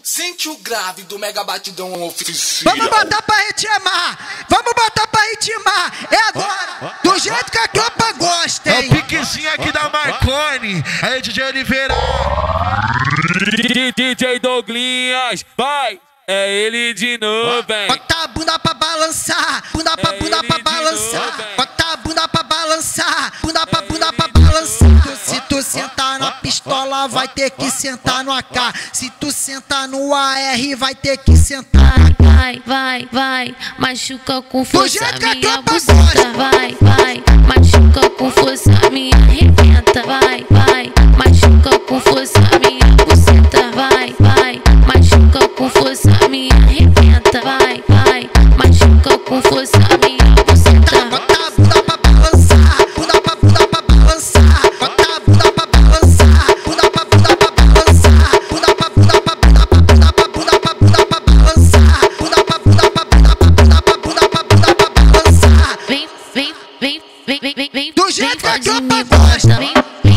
Sente o grave do Mega Batidão Oficial. Vamos botar pra ritmar, vamos botar pra ritmar. É agora, do jeito que a tropa gosta, hein? É o piquezinho aqui da Marconi, aí DJ Oliveira. DJ Douglinhas, vai, é ele de novo, hein? Bota a bunda pra balançar, bunda pra balançar. Bota a bunda pra balançar, bunda pra balançar. Se tu sentar na pistola, vai ter que sentar no AK. Se tu sentar no AR, vai ter que sentar. Vai, machuca com força minha buceta. Vai, machuca com força minha arrebenta. Vai, machuca com força minha buceta. Vai, machuca com força minha arrebenta. Vai, machuca com força minha buceta. Bota a bunda pra balançar, bunda pra balançar. Bota a bunda pra balançar, bunda pra balançar. Bunda pra balançar, bunda pra balançar. Vem, do jeito que a pode tropa me gosta. Vem,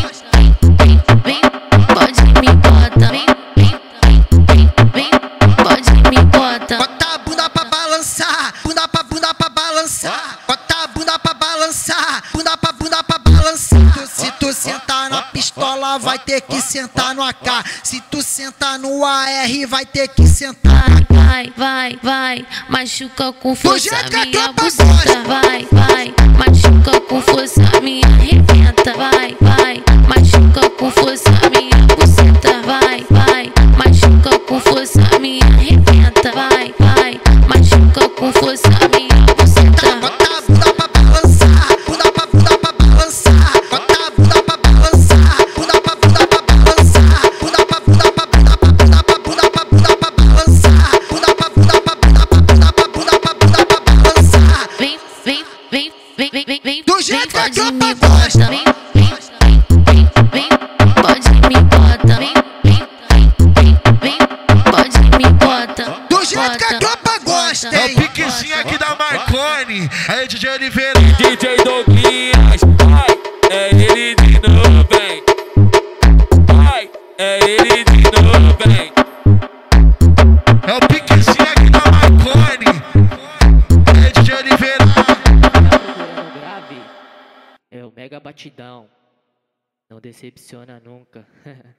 pode me bota. Vem, pode me bota. Bota a bunda pra balançar, bunda pra balançar. Bota a bunda pra balançar, bunda pra balançar. Se tu sentar na pistola, vai ter que sentar no AK. Se tu sentar no AR, vai ter que sentar. Vai, machuca com força jeito que a minha tropa buceta. gosta. Vai, machuca com força minha arrebenta. Vai, machuca com força minha buceta. Vai, machuca com força minha arrebenta. Vai, machuca com força minha buceta. Bota a bunda pra balançar, bunda pra balançar. Bota a bunda pra balançar, bunda pra balançar. Bunda pra balançar, bunda pra balançar. Vem, do jeito que a pode tropa me gosta. bota. Vem, pode me bota. Vem, pode me bota. Do jeito que a tropa gosta, É o hein? piquezinho aqui da Marconi, aí DJ Oliveira. DJ Douglinhas, vai, é ele de novo, hein? Vai, é ele de novo, hein? É o piquezinho aqui da Marconi, aí DJ Oliveira. É o Mega Batidão, não decepciona nunca.